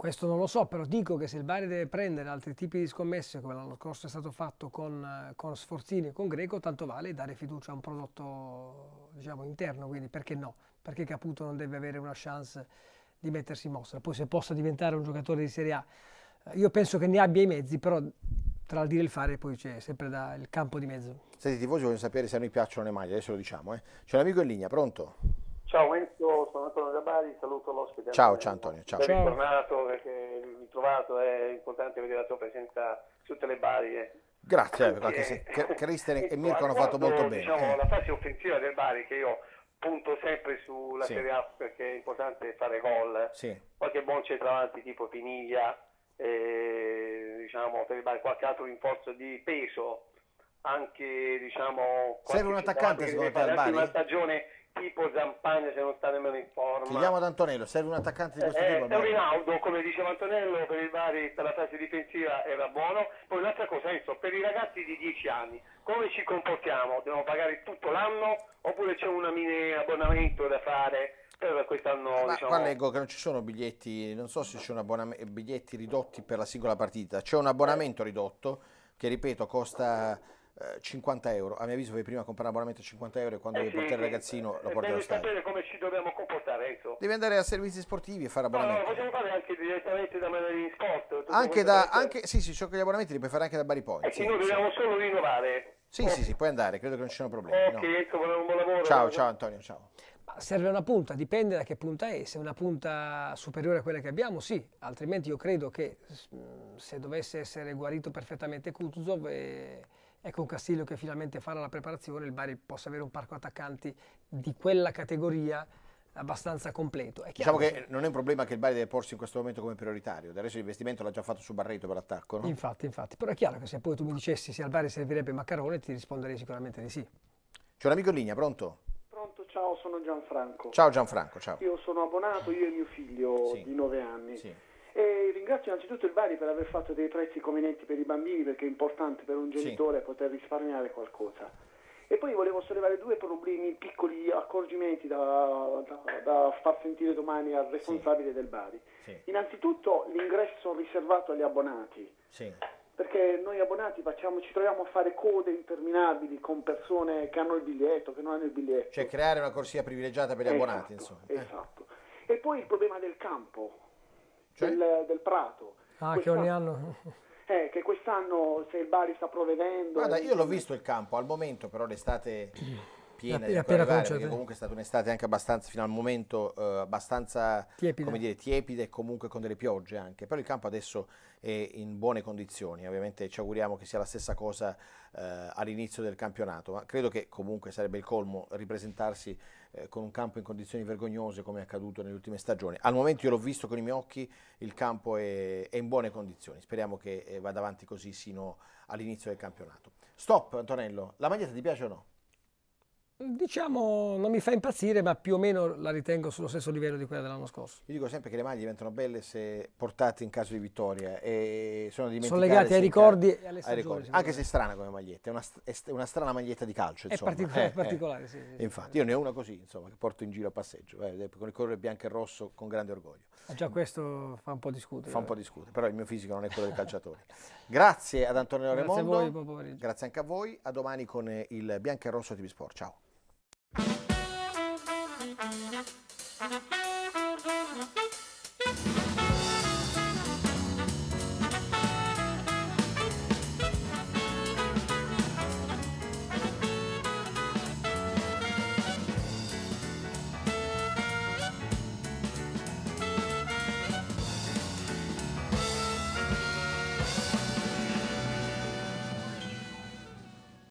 Questo non lo so, però dico che se il Bari deve prendere altri tipi di scommesse, come l'anno scorso è stato fatto con Sforzini e con Greco, tanto vale dare fiducia a un prodotto, diciamo, interno, quindi perché no? Perché Caputo non deve avere una chance di mettersi in mostra. Poi se possa diventare un giocatore di Serie A, io penso che ne abbia i mezzi, però tra il dire e il fare poi c'è sempre il campo di mezzo. Senti, i tifosi vogliono sapere se a noi piacciono le maglie, adesso lo diciamo. C'è un amico in linea, pronto? Ciao Enzo, sono Antonio da Bari, saluto l'ospite Ciao, Antonello. Antonio, ciao. Ben Ciao. ritornato perché ritrovato, è importante vedere la tua presenza su tutte le Bari. Grazie, anche se Anche, Christian e ecco, Mirko hanno fatto molto bene. diciamo, la fase offensiva del Bari, che io punto sempre sulla Sì. Serie A perché è importante fare gol. Sì. Qualche buon centravanti tipo Piniglia, diciamo, per il Bari qualche altro rinforzo di peso, anche diciamo Serve un attaccante secondo te al anche Bari? una stagione tipo Zampagna se non sta nemmeno in forma. Chiediamo ad Antonello, serve un attaccante di questo tipo al Bari? Rinaldo, come diceva Antonello, per il Bari per la fase difensiva era buono. Poi un'altra cosa, Enzo, per i ragazzi di 10 anni, come ci comportiamo? Dobbiamo pagare tutto l'anno oppure c'è un mini abbonamento da fare per quest'anno? Ma Diciamo... qua leggo che non ci sono biglietti, non so se ci sono biglietti ridotti per la singola partita, c'è un abbonamento ridotto che ripeto costa 50 euro. A mio avviso vai prima a comprare un abbonamento a 50 euro e quando devi portare il ragazzino lo porti allo Devi stadio. sapere come ci dobbiamo comportare, Enzo. Devi andare a servizi sportivi e fare No, lo abbonamento. possiamo fare anche direttamente da Mandarin Sport. Sì, so che gli abbonamenti li puoi fare anche da Bari Point. E che noi dobbiamo solo rinnovare. Sì, puoi andare, credo che non ci siano problemi. Ok, No. Enzo, un buon lavoro. Ciao Antonio, ciao. Serve una punta, dipende da che punta è, se è una punta superiore a quella che abbiamo sì, altrimenti io credo che se dovesse essere guarito perfettamente Kutuzov e con Castillo che finalmente farà la preparazione, il Bari possa avere un parco attaccanti di quella categoria abbastanza completo. È Diciamo chiaro che non è un problema che il Bari deve porsi in questo momento come prioritario, del resto l'investimento l'ha già fatto su Barreto per l'attacco, no? Infatti, però è chiaro che se poi tu mi dicessi se al Bari servirebbe Maccarone ti risponderei sicuramente di sì. C'è un amico in linea, pronto? Pronto, ciao, sono Gianfranco. Ciao Gianfranco, ciao. Io sono abbonato, io e mio figlio Sì. di 9 anni. Sì. E ringrazio innanzitutto il Bari per aver fatto dei prezzi convenienti per i bambini, perché è importante per un genitore poter risparmiare qualcosa. E poi volevo sollevare due problemi, piccoli accorgimenti da far sentire domani al responsabile del Bari. Sì. Innanzitutto l'ingresso riservato agli abbonati. Sì. Perché noi abbonati ci troviamo a fare code interminabili con persone che hanno il biglietto, che non hanno il biglietto. Cioè creare una corsia privilegiata per gli abbonati, insomma. Esatto. E poi il problema del campo, Cioè? del prato. Che ogni anno... Che quest'anno, se il Bari sta provvedendo... Guarda, io l'ho visto il campo, al momento però l'estate piena di appena arrivare, cominciata. perché comunque è stata un'estate anche abbastanza, fino al momento, abbastanza, Tiepida. come dire, tiepida e comunque con delle piogge anche. Però il campo adesso è in buone condizioni, ovviamente ci auguriamo che sia la stessa cosa all'inizio del campionato, ma credo che comunque sarebbe il colmo ripresentarsi con un campo in condizioni vergognose come è accaduto nelle ultime stagioni. Al momento io l'ho visto con i miei occhi, il campo è in buone condizioni, speriamo che vada avanti così sino all'inizio del campionato. Stop Antonello, la maglietta ti piace o no? Diciamo, non mi fa impazzire, ma più o meno la ritengo sullo stesso livello di quella dell'anno scorso. Io dico sempre che le maglie diventano belle se portate in caso di vittoria e sono dimenticate. Sono legate ai ricordi e alle stagioni. Anche se è strana come maglietta, è una strana maglietta di calcio, insomma. È particolare, sì. Infatti, io ne ho una così, insomma, che porto in giro a passeggio, con il colore bianco e rosso con grande orgoglio. Già questo fa un po' discutere. Fa un po' discutere, però il mio fisico non è quello del calciatore. Grazie ad Antonio Grazie Raimondo. a voi, buon pomeriggio. Grazie anche a voi. A domani con il bianco e rosso TV Sport. Ciao.